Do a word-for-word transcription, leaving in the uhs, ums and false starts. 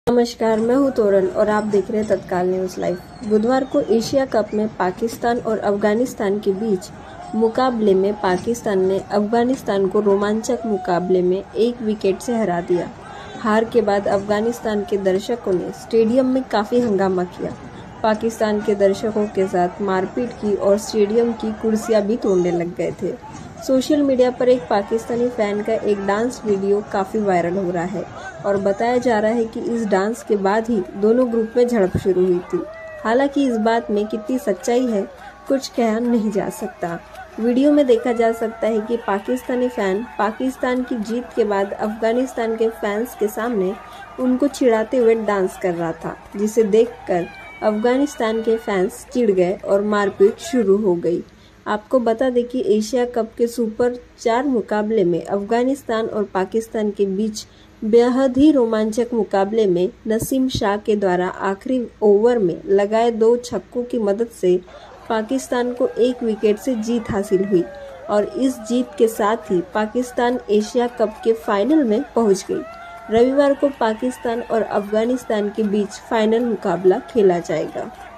नमस्कार, मैं हूं तोरल और आप देख रहे हैं तत्काल न्यूज़ लाइव। बुधवार को एशिया कप में पाकिस्तान और अफगानिस्तान के बीच मुकाबले में पाकिस्तान ने अफगानिस्तान को रोमांचक मुकाबले में एक विकेट से हरा दिया। हार के बाद अफगानिस्तान के दर्शकों ने स्टेडियम में काफ़ी हंगामा किया। पाकिस्तान के दर्शकों के साथ मारपीट की और स्टेडियम की कुर्सियां भी तोड़ने लग गए थे। सोशल मीडिया पर एक पाकिस्तानी फैन का एक डांस वीडियो काफ़ी वायरल हो रहा है और बताया जा रहा है कि इस डांस के बाद ही दोनों ग्रुप में झड़प शुरू हुई थी। हालांकि इस बात में कितनी सच्चाई है कुछ कहा नहीं जा सकता। वीडियो में देखा जा सकता है कि पाकिस्तानी फैन पाकिस्तान की जीत के बाद अफगानिस्तान के फैंस के सामने उनको चिढ़ाते हुए डांस कर रहा था, जिसे देखकर अफगानिस्तान के फैंस चिढ़ गए और मारपीट शुरू हो गई। आपको बता दें कि एशिया कप के सुपर चार मुकाबले में अफगानिस्तान और पाकिस्तान के बीच बेहद ही रोमांचक मुकाबले में नसीम शाह के द्वारा आखिरी ओवर में लगाए दो छक्कों की मदद से पाकिस्तान को एक विकेट से जीत हासिल हुई और इस जीत के साथ ही पाकिस्तान एशिया कप के फाइनल में पहुंच गई। रविवार को पाकिस्तान और अफगानिस्तान के बीच फाइनल मुकाबला खेला जाएगा।